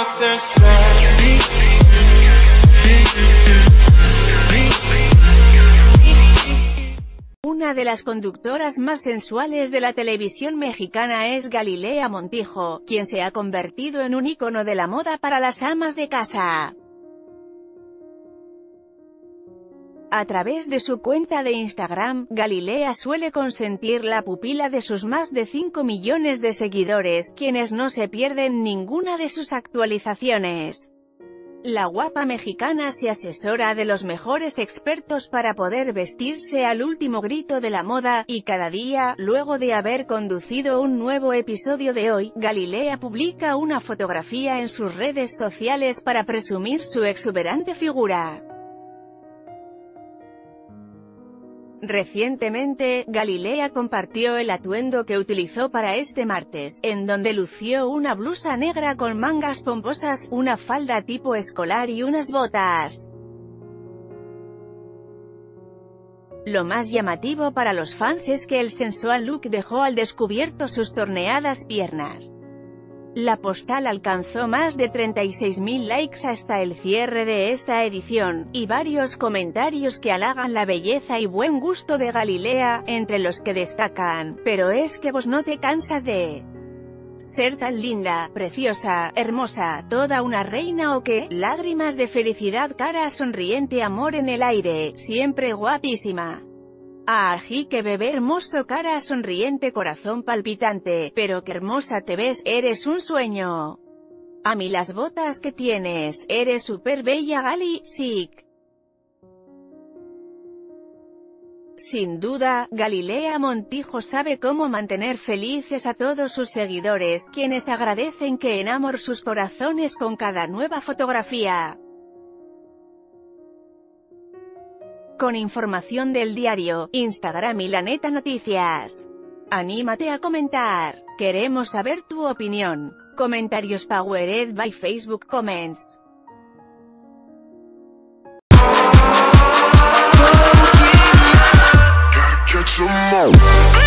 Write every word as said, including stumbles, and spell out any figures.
Una de las conductoras más sensuales de la televisión mexicana es Galilea Montijo, quien se ha convertido en un ícono de la moda para las amas de casa. A través de su cuenta de Instagram, Galilea suele consentir la pupila de sus más de cinco millones de seguidores, quienes no se pierden ninguna de sus actualizaciones. La guapa mexicana se asesora de los mejores expertos para poder vestirse al último grito de la moda, y cada día, luego de haber conducido un nuevo episodio de Hoy, Galilea publica una fotografía en sus redes sociales para presumir su exuberante figura. Recientemente, Galilea compartió el atuendo que utilizó para este martes, en donde lució una blusa negra con mangas pomposas, una falda tipo escolar y unas botas. Lo más llamativo para los fans es que el sensual look dejó al descubierto sus torneadas piernas. La postal alcanzó más de treinta y seis mil likes hasta el cierre de esta edición, y varios comentarios que halagan la belleza y buen gusto de Galilea, entre los que destacan: «Pero es que vos no te cansas de ser tan linda, preciosa, hermosa, toda una reina o qué, lágrimas de felicidad, cara sonriente, amor en el aire, siempre guapísima. Ají, que bebé hermoso, cara sonriente, corazón palpitante, pero qué hermosa te ves, eres un sueño. A mí las botas que tienes, eres súper bella Gali, sick». Sin duda, Galilea Montijo sabe cómo mantener felices a todos sus seguidores, quienes agradecen que enamore sus corazones con cada nueva fotografía. Con información del diario, Instagram y La Neta Noticias. Anímate a comentar. Queremos saber tu opinión. Comentarios powered by Facebook Comments. Catch 'em all.